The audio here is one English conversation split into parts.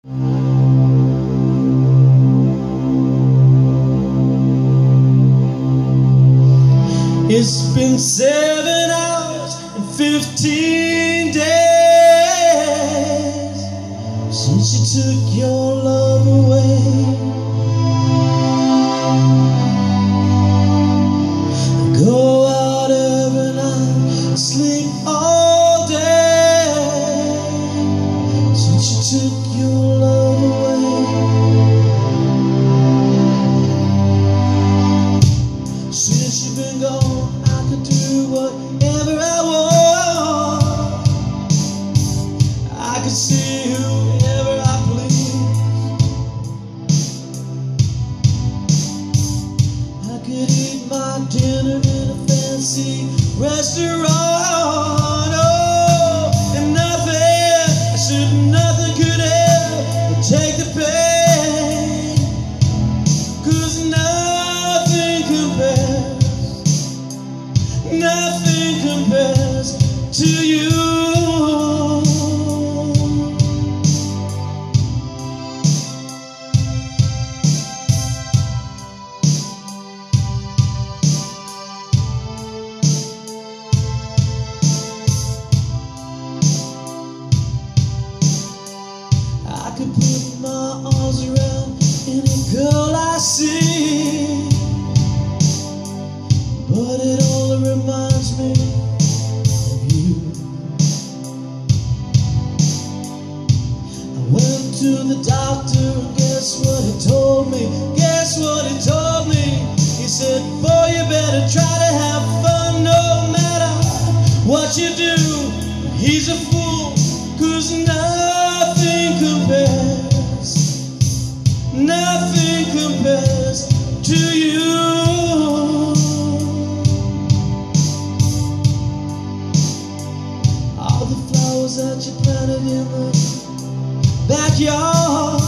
It's been 7 hours and 15 days since you took your love away. I go out every night and sleep all day since you took your love away. Since you've been gone, do whatever I want. I could see whoever I please. I could eat my dinner in a fancy restaurant. Oh, and nothing could ever take the pain, 'cause nothing compares to you. I could put my arms around any girl I see, but it only reminds me of you. I went to the doctor and guess what he told me? He said, boy, you better try to have fun no matter what you do. He's a fool, 'cause nothing compares to you. That you planted in the backyard,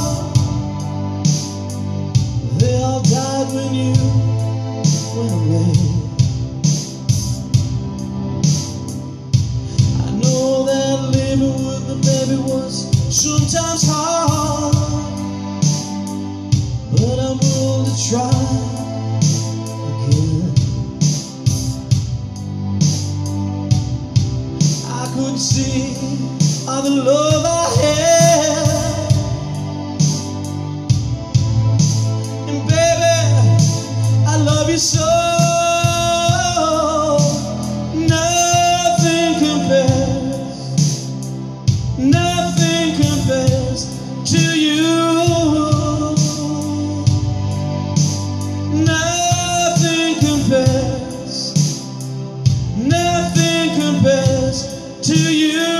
they all died when you went away. I know that living with the baby was sometimes hard, but I'm willing to try again. I could see all the love I had, and baby, I love you so. Nothing compares to you. Nothing compares to you.